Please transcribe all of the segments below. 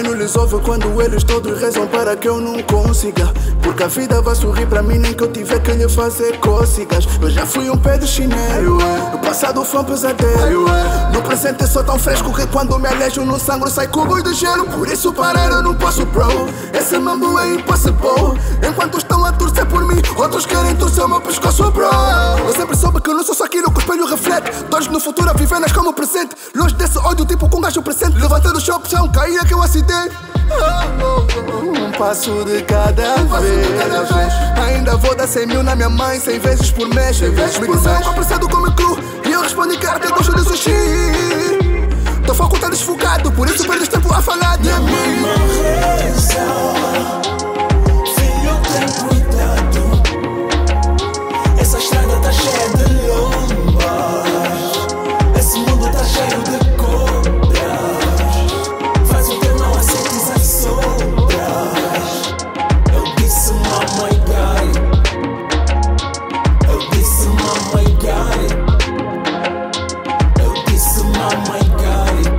não lhes ouve quando eles todos rezam para que eu não consiga. Porque a vida vai sorrir pra mim nem que eu tiver que lhe fazer cócegas. Eu já fui um pé de chinelo, no passado foi um pesadelo. No presente sou tão fresco que quando me alejo no sangue sai cubos de gelo. Por isso parar eu não posso, bro. Esse mambo é impossible. Enquanto estão a torcer por mim, outros querem torcer o meu pescoço, bro. Eu sempre soube que eu não sou só aquilo que o espelho reflete. Todos no futuro a viver como presente. Longe desse ódio tipo com um gajo presente. Levantando o chão, chão, caía que eu acidente. Um passo de cada vez. Ainda vou dar 100 mil na minha mãe 100 vezes por mês. Me disseram apressado como cru e eu respondi que até gosto de sushi. Tô foco tá desfocado, por isso perdes tempo a falar de mim. Filho, tem cuidado. Essa estrada tá cheia de lombas. Esse mundo tá cheio de cobras. Faz o teu não aceites as sombras. Eu disse mamãe got it. Eu disse mamãe got it. Eu disse mamãe got it.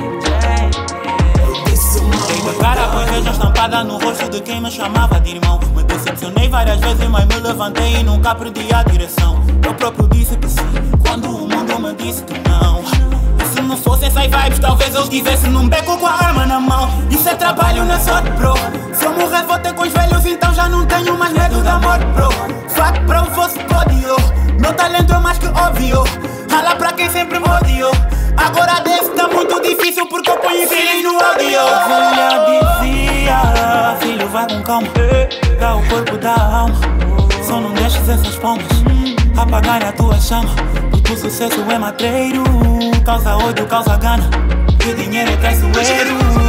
Eu disse mamãe cara com inveja estampada no rosto de quem me chamava de irmão. Me decepcionei várias vezes, mas me levantei e nunca perdi a direção. Eu próprio disse que sim, quando o mundo me disse que não. E se não fosse essas vibes, talvez eu estivesse num beco com a arma na mão. Isso é trabalho, não é sorte, bro. Se eu morrer vou ter com os velhos, então já não tenho mais medo da morte, bro. Fato para fosse código. Meu talento é mais que óbvio. Rala pra quem sempre me odiou. Agora desse tá muito difícil porque eu ponho feeling no audio. A filha dizia, filho vai com calma, dá o corpo da alma. Só não deixes essas palmas apagar a tua chama. Porque o sucesso é matreiro. Causa ódio, causa gana, e o dinheiro é traiçoeiro.